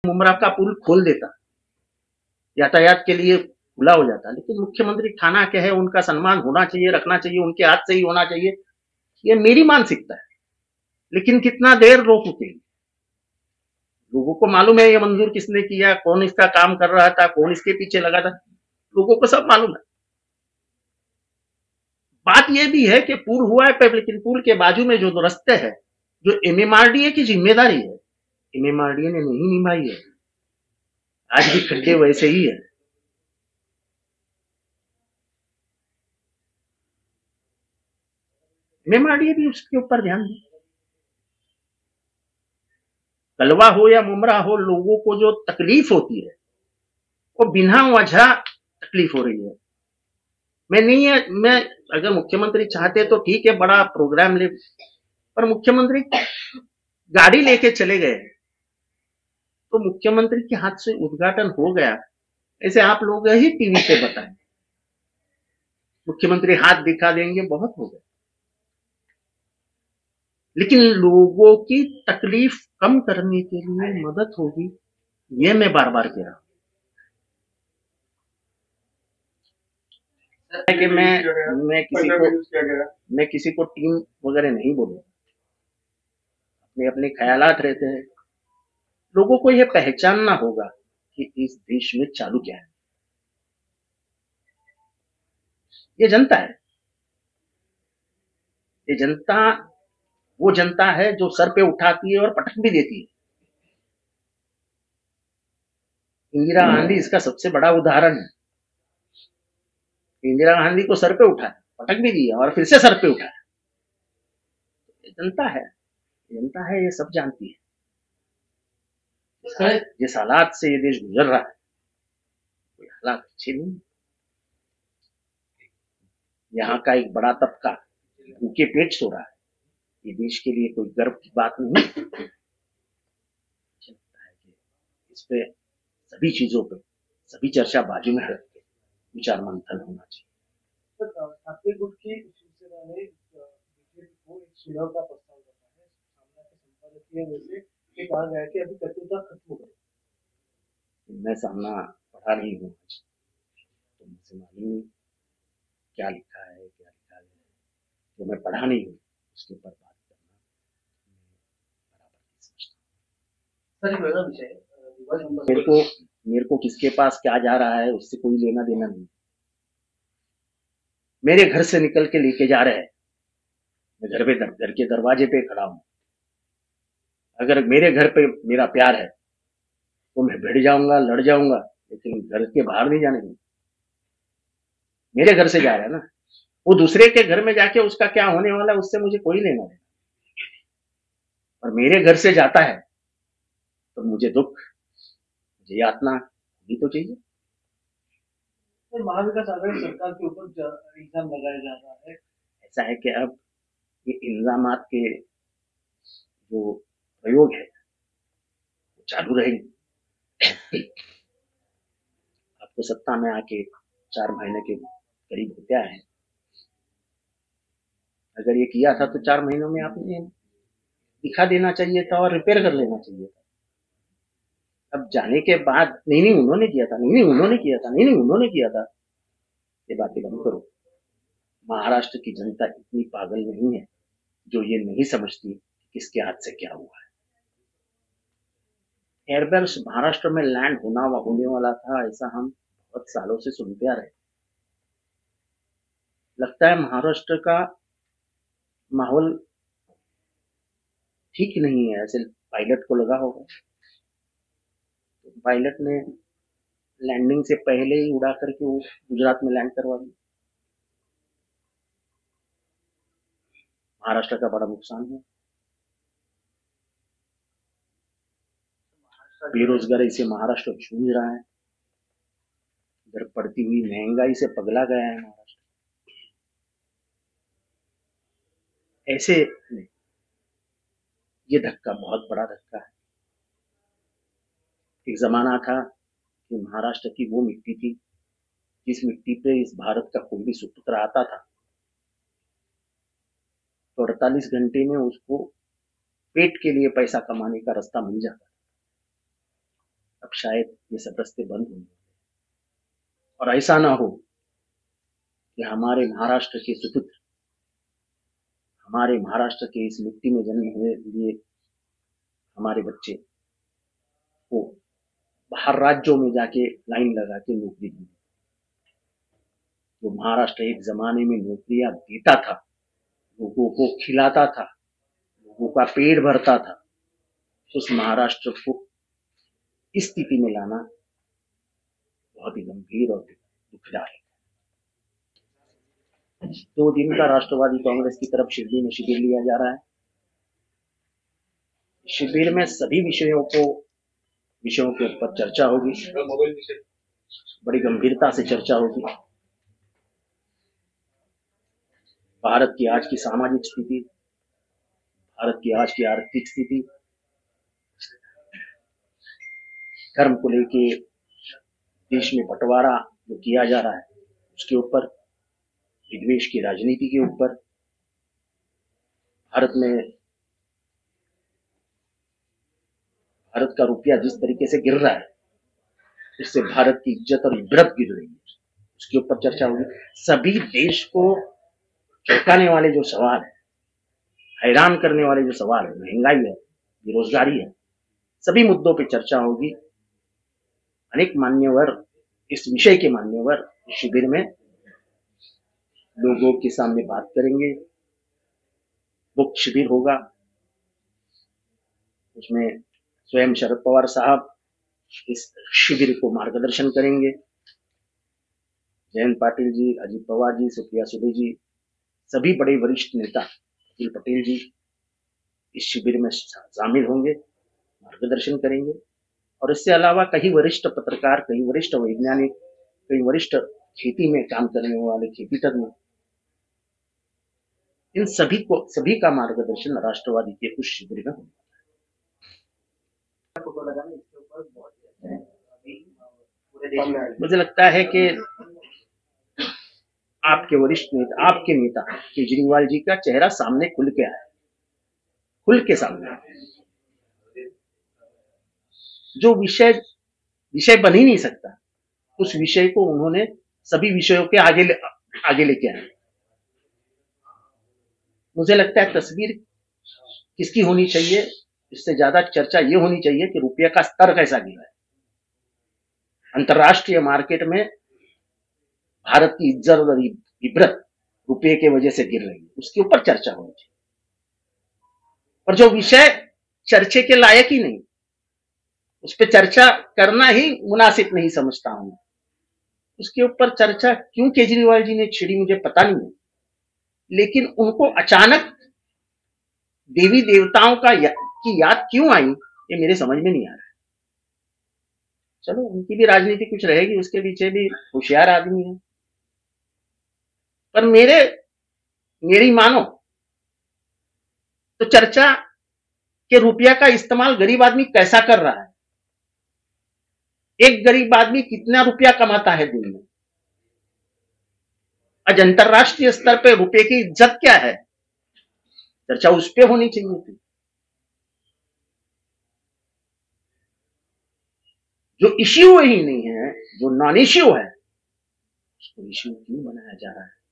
मुमरा का पुल खोल देता, यातायात के लिए खुला हो जाता। लेकिन मुख्यमंत्री थाना के है, उनका सम्मान होना चाहिए, रखना चाहिए, उनके हाथ से ही होना चाहिए, ये मेरी मानसिकता है। लेकिन कितना देर रोक रुकेंगे? लोगों को मालूम है ये मंजूर किसने किया, कौन इसका काम कर रहा था, कौन इसके पीछे लगा था, लोगों को सब मालूम है। बात यह भी है कि पुल हुआ है, लेकिन पुल के बाजू में जो रास्ते हैं, जो एमएमआरडीए की जिम्मेदारी है, एमएमआरडीए ने नहीं निभाई है। आज भी खड्डे वैसे ही है। एमएमआरडीए भी उसके ऊपर ध्यान दे। कलवा हो या मुमरा हो, लोगों को जो तकलीफ होती है वो बिना वजह तकलीफ हो रही है। मैं अगर मुख्यमंत्री चाहते तो ठीक है, बड़ा प्रोग्राम ले, पर मुख्यमंत्री गाड़ी लेके चले गए तो मुख्यमंत्री के हाथ से उद्घाटन हो गया, ऐसे आप लोग ही टीवी पे बताएं। मुख्यमंत्री हाथ दिखा देंगे, बहुत हो गया। लेकिन लोगों की तकलीफ कम करने के लिए मदद होगी, ये मैं बार बार कह रहा हूं। कि मैं किसी को टीम वगैरह नहीं बोलूंगा, अपने अपने ख्यालात रहते हैं। लोगों को यह पहचानना होगा कि इस देश में चालू क्या है। ये जनता है, ये जनता वो जनता है जो सर पे उठाती है और पटक भी देती है। इंदिरा गांधी इसका सबसे बड़ा उदाहरण है। इंदिरा गांधी को सर पे उठाया, पटक भी दिया और फिर से सर पे उठाया। ये जनता है, ये सब जानती है। जिस हालात से ये देश गुजर रहा है, कोई हालात अच्छे नहीं। यहाँ का एक बड़ा तबका भूखे पेट सो रहा है, ये देश के लिए कोई गर्व की बात नहीं। इस पे सभी चीजों पे सभी चर्चा बाजू में रख के विचार मंथन होना चाहिए। ठाकरे गुट की शिवसेना ने बीजेपी को एक सुलह का प्रस्ताव रखा है। सामना के संपादकीय में से ये कहा गया है कि अभी कटुता खत्म हो गई। मैं सामना पढ़ा नहीं हूँ, तो मुझे मालूम नहीं क्या लिखा है, क्या लिखा है। जो मैं पढ़ा नहीं हूँ उसके ऊपर बात करना बराबर नहीं समझता। मेरे को किसके पास क्या जा रहा है उससे कोई लेना देना नहीं। मेरे घर से निकल के लेके जा रहे हैं, मैं घर के दरवाजे पे खड़ा हूं। अगर मेरे घर पे मेरा प्यार है तो मैं भिड़ जाऊंगा, लड़ जाऊंगा, लेकिन घर के बाहर नहीं जाने दूंगा। मेरे घर से जा रहा है ना, वो दूसरे के घर में जाके उसका क्या होने वाला है उससे मुझे कोई लेना देना। और मेरे घर से जाता है तो मुझे दुख, मुझे यातना भी तो चाहिए। तो महाविकास आघाड़ी सरकार के ऊपर इल्जाम लगाया जा रहा है। ऐसा है कि अब ये इल्जामात के जो प्रयोग है वो चालू रहेंगे। आपको सत्ता में आके 4 महीने के करीब होते आए हैं। अगर ये किया था तो 4 महीनों में आपने दिखा देना चाहिए था और रिपेयर कर लेना चाहिए था। अब जाने के बाद नहीं उन्होंने किया था, नहीं उन्होंने किया था, नहीं उन्होंने किया था, ये बातें बंद करो। महाराष्ट्र की जनता इतनी पागल नहीं है जो ये नहीं समझती किसके हाथ से क्या हुआ है। एयरबेस महाराष्ट्र में लैंड होने वाला था, ऐसा हम बहुत सालों से सुनते आ रहे। लगता है महाराष्ट्र का माहौल ठीक नहीं है, ऐसे पायलट को लगा होगा। तो पायलट ने लैंडिंग से पहले ही उड़ा करके वो गुजरात में लैंड करवा दिया। महाराष्ट्र का बड़ा नुकसान है। बेरोजगारी से महाराष्ट्र जूझ रहा है, इधर बढ़ती हुई महंगाई से पगला गया है महाराष्ट्र। ऐसे ये धक्का बहुत बड़ा धक्का है। एक जमाना था कि महाराष्ट्र की वो मिट्टी थी जिस मिट्टी पे इस भारत का कोई भी सुपुत्र आता था तो 48 घंटे में उसको पेट के लिए पैसा कमाने का रास्ता मिल जाता। अब शायद ये सब रास्ते बंद होंगे और ऐसा ना हो कि हमारे महाराष्ट्र के सुपुत्र, हमारे महाराष्ट्र के इस मिट्टी में जन्म हुए लिए हमारे बच्चे को बाहर राज्यों में जाके लाइन लगा के नौकरी दी। जो महाराष्ट्र एक जमाने में नौकरियां देता था, लोगों को खिलाता था, लोगों का पेट भरता था, उस महाराष्ट्र को इस स्थिति में लाना बहुत ही गंभीर और दुखदायक। 2 दिन का राष्ट्रवादी कांग्रेस की तरफ शिरडी में शिविर लिया जा रहा है। शिविर में सभी विषयों के ऊपर चर्चा होगी, बड़ी गंभीरता से चर्चा होगी। भारत की आज की सामाजिक स्थिति, भारत की आज की आर्थिक स्थिति, धर्म को लेके देश में बंटवारा जो किया जा रहा है उसके ऊपर, विद्वेष की राजनीति के ऊपर, भारत का रुपया जिस तरीके से गिर रहा है इससे भारत की इज्जत और इबरत गिर रही है, उसके ऊपर चर्चा होगी। सभी देश को चौंकाने वाले जो सवाल है, हैरान करने वाले जो सवाल है, महंगाई है, बेरोजगारी है, सभी मुद्दों पे चर्चा होगी। अनेक मान्यवर, इस विषय के मान्यवर शिविर में लोगों के सामने बात करेंगे। मुक्त शिविर होगा, उसमें स्वयं शरद पवार साहब इस शिविर को मार्गदर्शन करेंगे। जयंत पाटिल जी, अजित पवार जी, सुप्रिया सुले जी, सभी बड़े वरिष्ठ नेता, अखिल पटेल जी इस शिविर में शामिल होंगे, मार्गदर्शन करेंगे। और इससे अलावा कई वरिष्ठ पत्रकार, कई वरिष्ठ वैज्ञानिक, कई वरिष्ठ खेती में काम करने वाले खेती तज्ञ, इन सभी का मार्गदर्शन राष्ट्रवादी के उस शिविर में होगा। मुझे लगता है कि आपके वरिष्ठ नेता, आपके नेता केजरीवाल जी का चेहरा सामने खुल के आया, खुल के सामने आया। जो विषय बन ही नहीं सकता, उस विषय को उन्होंने सभी विषयों के आगे लेके आए। मुझे लगता है तस्वीर किसकी होनी चाहिए, इससे ज्यादा चर्चा ये होनी चाहिए कि रुपये का स्तर कैसा गिरा है। अंतरराष्ट्रीय मार्केट में भारत की इज्जत और इबरत रुपये के वजह से गिर रही है, उसके ऊपर चर्चा होनी चाहिए। और जो विषय चर्चे के लायक ही नहीं, उस पर चर्चा करना ही मुनासिब नहीं समझता हूं। उसके ऊपर चर्चा क्यों केजरीवाल जी ने छिड़ी मुझे पता नहीं है, लेकिन उनको अचानक देवी देवताओं की याद क्यों आई ये मेरे समझ में नहीं आ रहा है। चलो, उनकी भी राजनीति कुछ रहेगी, उसके पीछे भी होशियार आदमी है, पर मेरी मानो तो चर्चा के रुपया का इस्तेमाल गरीब आदमी कैसा कर रहा है, एक गरीब आदमी कितना रुपया कमाता है दिन में, आज अंतरराष्ट्रीय स्तर पे रुपये की इज्जत क्या है, चर्चा उस पे होनी चाहिए थी। जो इश्यू ही नहीं है, जो नॉन इश्यू है, उसको इश्यू क्यों बनाया जा रहा है।